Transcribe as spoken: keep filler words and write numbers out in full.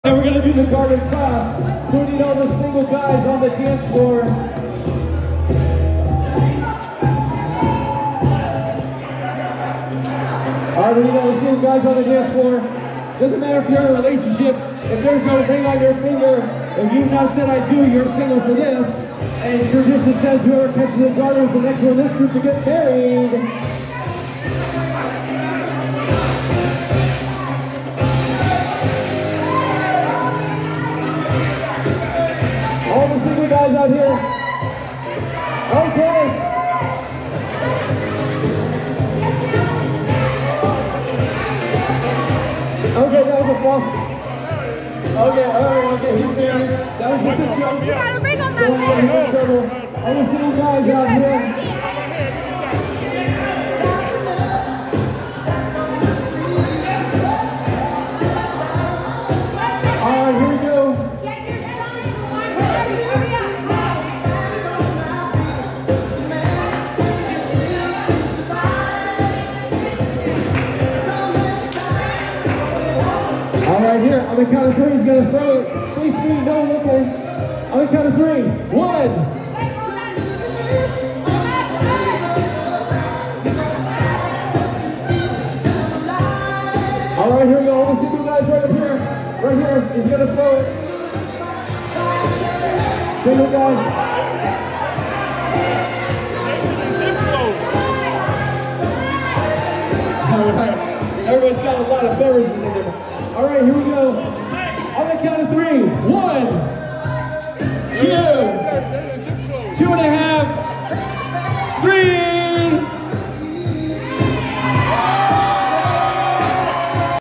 And we're going to do the garter toss, putting all the single guys on the dance floor. All right, we got the single guys on the dance floor. Doesn't matter if you're in a relationship, if there's no ring on your finger, if you've not said I do, you're single for this. And tradition says whoever catches the garter is the next one in this group to get married. All the single guys out here. Okay. Okay, that was a false. Okay, alright, okay, he's married. That was just a joke. You got a ring on that finger. All the single guys out here. Alright, here we go. Get your signs for one party. Hurry up. All right, here, on the count of three, he's going to throw it. Please, three, no looking. On the count of three. One. All right, here we go. All the single guys right up here. Right here, he's going to throw it. Single guys. All right. Everybody's got a lot of beverages in there. All right, here we go. On the count of three. One, two.